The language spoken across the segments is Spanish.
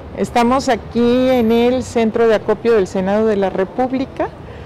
Estamos aquí en el centro de acopio del Senado de la República,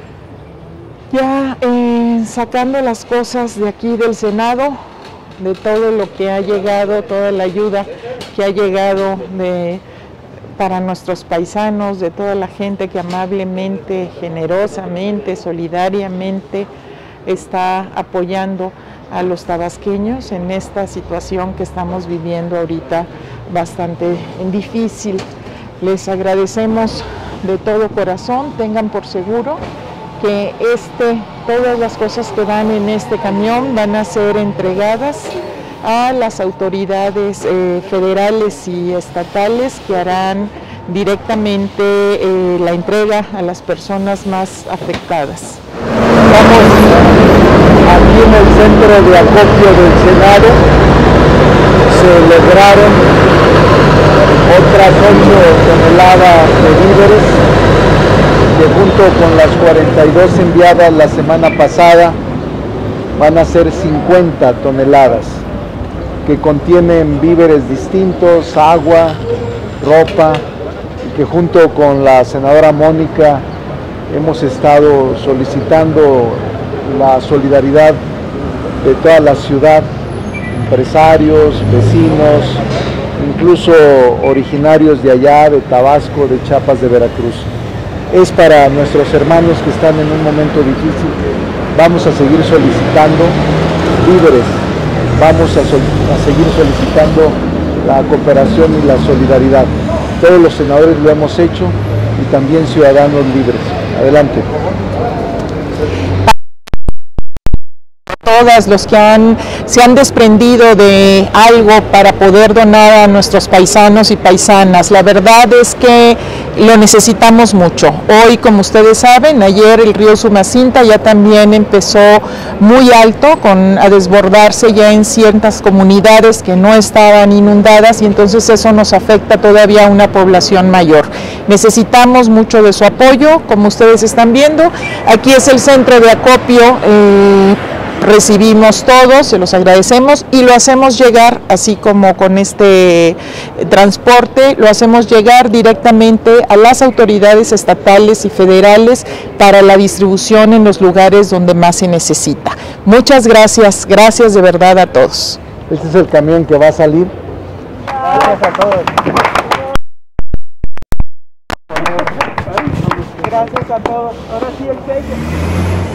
ya sacando las cosas de aquí del Senado, de todo lo que ha llegado, toda la ayuda que ha llegado para nuestros paisanos, de toda la gente que amablemente, generosamente, solidariamente está apoyando a los tabasqueños en esta situación que estamos viviendo ahorita bastante difícil. Les agradecemos de todo corazón, tengan por seguro que todas las cosas que van en este camión van a ser entregadas a las autoridades federales y estatales que harán directamente la entrega a las personas más afectadas. Estamos aquí en el centro de acopio del Senado. Se lograron otras 8 toneladas de víveres, que junto con las 42 enviadas la semana pasada van a ser 50 toneladas, que contienen víveres distintos, agua, ropa, y que junto con la senadora Mónica hemos estado solicitando la solidaridad de toda la ciudad, empresarios, vecinos, incluso originarios de allá, de Tabasco, de Chiapas, de Veracruz. Es para nuestros hermanos que están en un momento difícil. Vamos a seguir solicitando víveres, vamos a seguir solicitando la cooperación y la solidaridad. Todos los senadores lo hemos hecho y también ciudadanos libres. Adelante. Todas los que se han desprendido de algo para poder donar a nuestros paisanos y paisanas. La verdad es que lo necesitamos mucho. Hoy, como ustedes saben, ayer el río Sumacinta ya también empezó muy alto a desbordarse ya en ciertas comunidades que no estaban inundadas, y entonces eso nos afecta todavía a una población mayor. Necesitamos mucho de su apoyo, como ustedes están viendo. Aquí es el centro de acopio. Recibimos todo, se los agradecemos y lo hacemos llegar, así como con este transporte, lo hacemos llegar directamente a las autoridades estatales y federales para la distribución en los lugares donde más se necesita. Muchas gracias, gracias de verdad a todos. Este es el camión que va a salir. Gracias a todos. Gracias a todos. Ahora sí el sello.